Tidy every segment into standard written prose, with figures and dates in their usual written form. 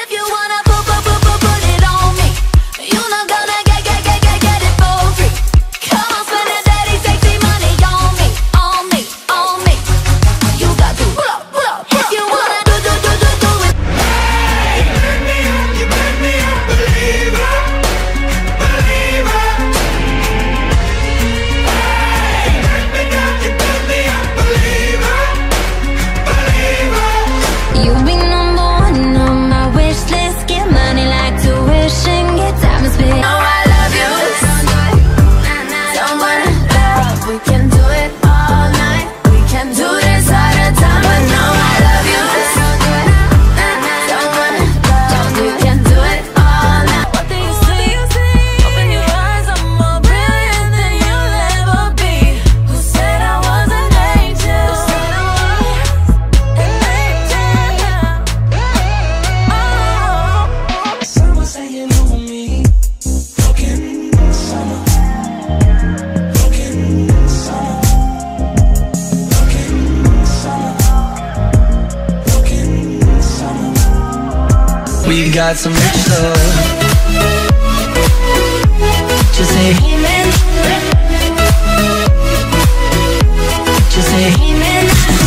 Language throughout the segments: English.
If you wanna put it on me, you're not gonna get it for free. Come on, spend that daddy sexy money on me, on me, on me. You got to pull up. If you wanna do it. Hey, you make me a believer, believer. Hey, you make me a believer, believer. You'll be number one on my wish list. Get money like tuition, get time to spend. Oh, I love you. Someone love, we can do it all night. We can do this all the time. But no, I love you. Someone love, we can do it all night. What do you see? Open your eyes, I'm more brilliant than you'll ever be. Who said I was an angel? Summer saying on me, broken summer, broken summer, broken summer, broken summer. We got some rich love. Just say amen. Just say amen.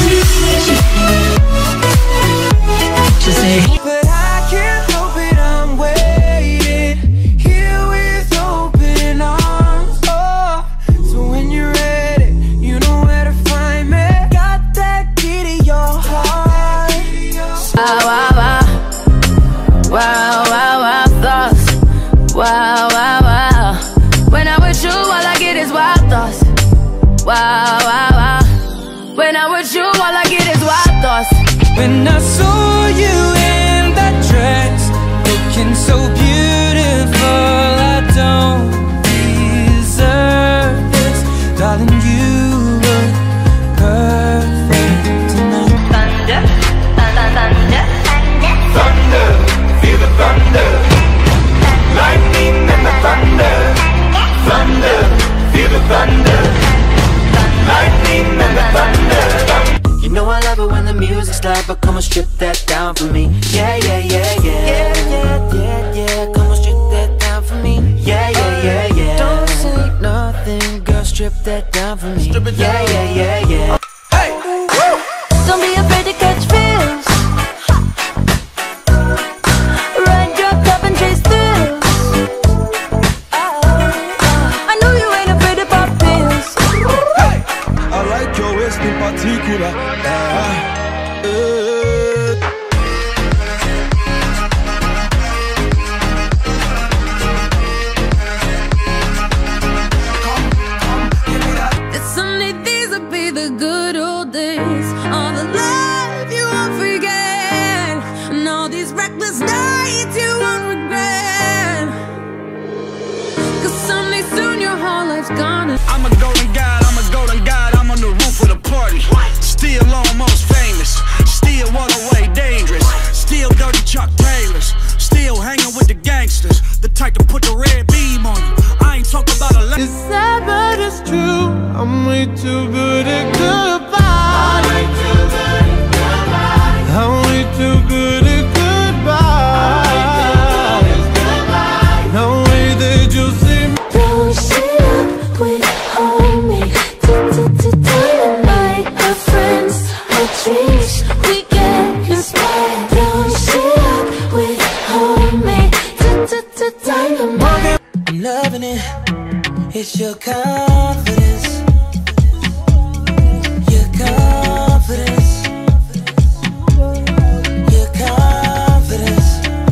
Just say But I can't help it, I'm waiting here with open arms. Oh, so when you're ready, you know where to find me. Got that key to your heart. Wow, wow, wow. Wow, wow, wow, thoughts. Wow, wow, wow. When I'm with you, all I get is wild thoughts. Wow, wow, wow. When I'm with you, all I get is wild thoughts. When I saw you in that dress, looking so beautiful, I don't deserve this. Darling, you look perfect tonight. Thunder, thunder, Thunder, feel the thunder. Lightning and the thunder. Thunder, feel the thunder. Lightning and the thunder. You know I love it when the music's loud, but come on, strip that down for me. Yeah, yeah, yeah, yeah. Yeah, yeah, yeah, yeah. Come on, strip that down for me. Yeah, yeah, yeah, yeah. Don't say nothing, girl, strip that down for me. Strip it down. Yeah, yeah, yeah, yeah. Hey, woo! don't be afraid to catch feels. Ride your cup and chase thrills. I know you ain't afraid to pop pills. Hey, I like your waist in particular. That someday these will be the good old days. All the love you won't forget, and all these reckless nights you won't regret. 'Cause someday soon your whole life's gonna. I'm a golden god, I'm on the roof of the party. Still almost famous, still all the way dangerous. Still dirty Chuck Taylors, still hanging with the gangsters. The type to put the red beam on you. I ain't talking about a It's sad but it's true, I'm way too good at goodbye. I'm way too good at goodbye. No way that you'll see me. Don't sit up with homie. Dynamite, our friends, our dreams, we get inspired. Don't sit up with homie. Dynamite. I'm loving it. It's your confidence. Your confidence. Your confidence.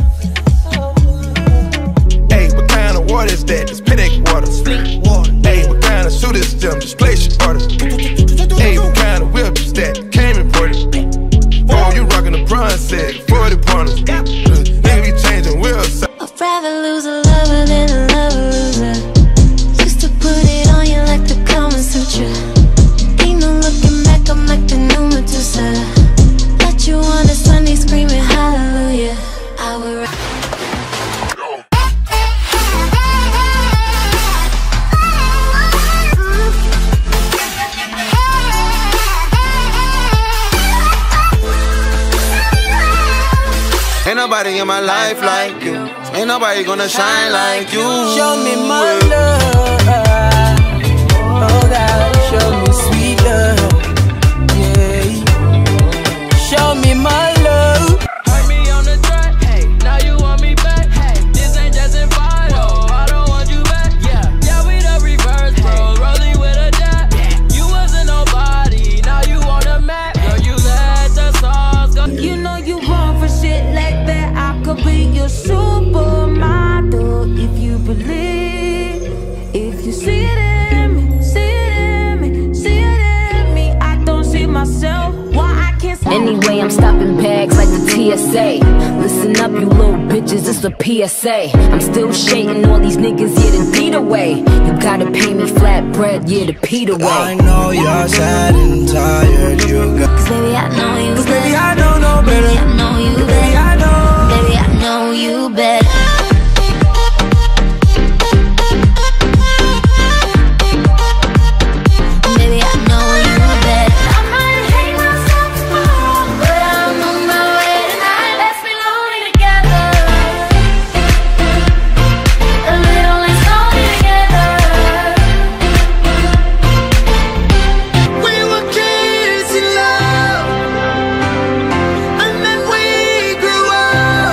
Hey, what kind of water is that? It's Pedic water. Hey, what kind of suit is them? Just place your orders. Hey, what kind of whip is that? Came imported. Oh, you rockin' the bronze set, 40 pointers. Nigga be changing wheels. I'd rather lose a lover than a lover loser. Just to put it on you like the Kama Sutra. Ain't no looking back, I'm like the new Medusa. Let you on a Sunday screaming hallelujah. I would Ain't nobody in my life like you. Ain't nobody gonna shine like you. Show me my love. Oh God, show me sweet love. Yeah. Show me my love. Hurt me on the track, hey. Now you want me back, hey. This ain't just in fire, I don't want you back. Yeah, we the reverse, bro. Rolling with a jack. You wasn't nobody, now you on the map. Girl, you let the sauce go. You know you wrong for shit like that. I could be your supermodel if you believe. If you see it in me, see it in me, see it in me. I don't see myself. Why I can't see. Anyway, I'm stopping bags like the TSA. Listen up, you little bitches, it's a PSA. I'm still shading all these niggas, yeah, the deed away. You gotta pay me flat bread, yeah, the Peter way. I know you're sad and tired, you got. Cause baby, I know you. Cause baby, I don't know better. Baby, I know you better. Baby, I know. Baby, I know you better. Baby, I know you better. I might hate myself tomorrow, but I'm on my way tonight. Let's be lonely together. A little less lonely together. We were kids in love, and then we grew up.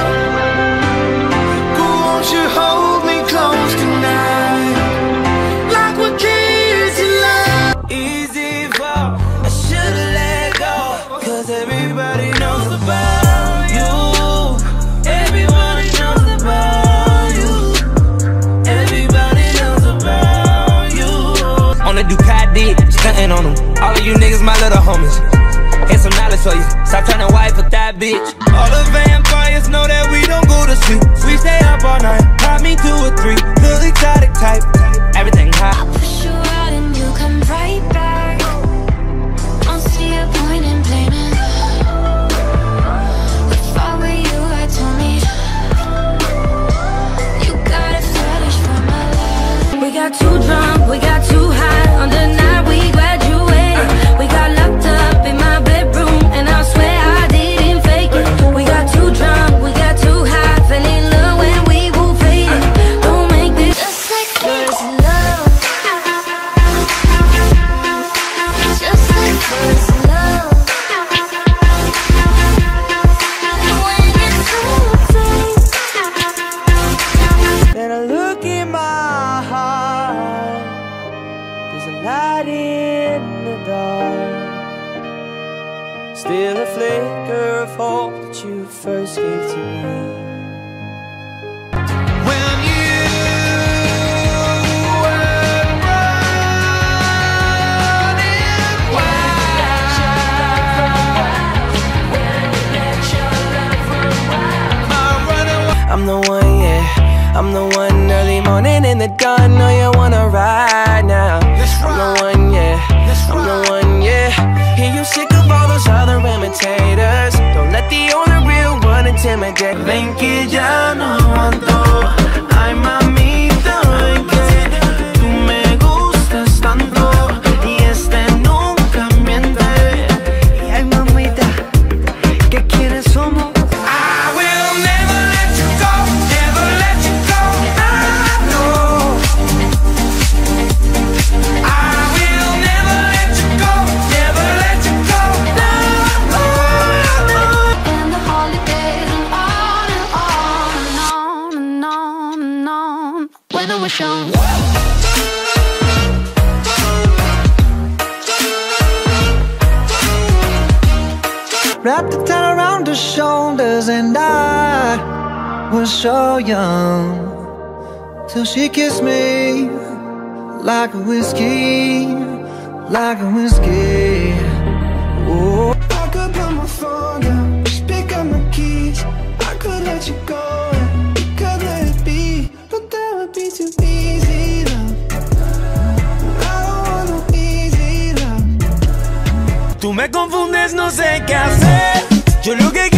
Won't you hold me close tonight, like we're kids in love? Easy fall, I should've let go, cause everybody knows about you. Everybody knows about you. Everybody knows about you. On the Ducati, stunting on them. All of you niggas, my little homies. Here's some knowledge for you. Stop trying to wife with that bitch. All the vampires know that we don't go to sleep. We stay up all night. Pop me 2 or 3. The exotic type. Everything hot. Push you out and you come right back. Don't see a point in blaming. If I were you, I'd tell me you got a fetish for my love. We got too drunk, we got too high. On the night we graduated, we got locked up in my bedroom, and I swear I didn't fake it. We got too drunk, we got too high. Fell in love when we both faded. Don't make this just like first love. Just like first love. When it's too late. Then I look in my heart, there's a light in the dark. Still a flicker of hope that you first gave to me. When you were running wild, I'm the one, yeah. I'm the one early morning in the dawn. Know you wanna ride now. I'm the one, yeah. I'm the one, yeah. Hear you sick of all those other imitators. Don't let the only real one intimidate. Ven que ya no aguanto. Ay, mamita, ven que tú me gustas tanto. Y nunca miente. Y ay, mamita, ¿qué quieres somos? Wrapped the towel around her shoulders, and I was so young till she kissed me like a whiskey, like a whiskey. Oh, I could put my phone down, just pick up my keys. I could let you go, and you could let it be, but that would be too easy, love. I don't want no easy love. Tú me confundes, no sé qué hacer. Yo lo que